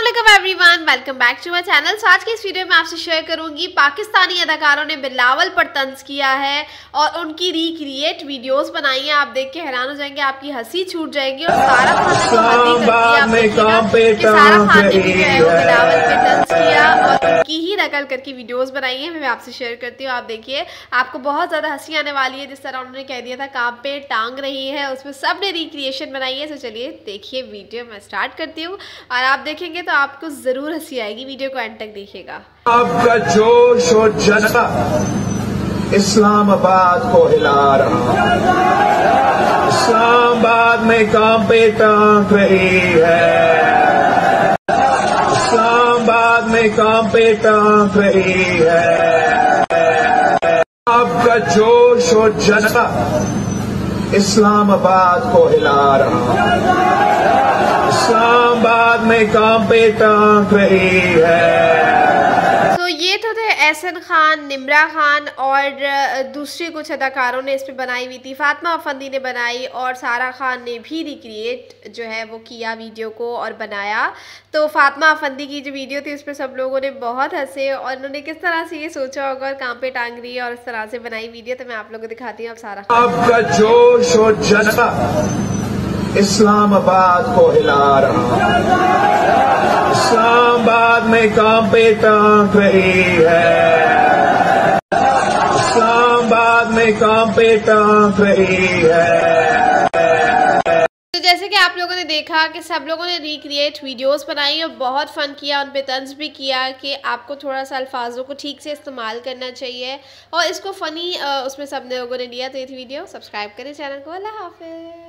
अस्सलामुअलैकुम everyone, welcome back to my channel. आज के इस वीडियो में आपसे शेयर करूंगी पाकिस्तानी अदाकारों ने बिलावल पर तंज किया है और उनकी रिक्रिएट वीडियोस बनाई हैं। आप देख के हैरान हो जाएंगे, आपकी हंसी छूट जाएगी। और सारा खान ने तो हद ही कर दी, कि सारा खान ने भी जो है वो बिलावल पे तंज किया और उनकी ही नकल करके वीडियोस बनाई है। मैं आपसे शेयर करती हूँ। आप देखिए, आपको बहुत ज्यादा हंसी आने वाली है। जिस तरह उन्होंने कह दिया था काम पे टांग रही है, उसमें सब ने रिक्रिएशन बनाई है। तो चलिए देखिए, वीडियो मैं स्टार्ट करती हूँ और आप देखेंगे तो आपको जरूर हंसी आएगी। वीडियो को एंड तक देखिएगा। आपका जोश और जज्बा इस्लामाबाद को हिला रहा है। इस्लामाबाद में काम पे टांग रही है। इस्लामाबाद में काम पे टांग रही है। आपका जोश और जज्बा इस्लामाबाद को हिला रहा है। इस्लामाबाद में काम पे टांग रही है। तो ये तो थे एहसन खान, निम्रा खान और दूसरी कुछ अदाकारों ने इस पे बनाई हुई थी। फातिमा अफंदी ने बनाई और सारा खान ने भी रिक्रिएट जो है वो किया वीडियो को और बनाया। तो फातिमा अफंदी की जो वीडियो थी उस पर सब लोगों ने बहुत हंसे और उन्होंने किस तरह से ये सोचा होगा काम पे टांग रही है और इस तरह से बनाई वीडियो। तो मैं आप लोगों को दिखाती हूँ। अब सारा आपका जोश और जज्बा इस्लामाबाद को हिला रहा है। इस्लामाबाद में काम पे टांग रही है। इस्लामाबाद में काम पे टांग रही है। तो जैसे कि आप लोगों ने देखा कि सब लोगों ने रिक्रिएट वीडियोस बनाई और बहुत फन किया, उन पे तंज भी किया कि आपको थोड़ा सा अल्फाजों को ठीक से इस्तेमाल करना चाहिए और इसको फ़नी उसमें सब लोगों ने लिया। तो ये थी वीडियो। सब्सक्राइब करें चैनल को। अल्लाह हाफिज़।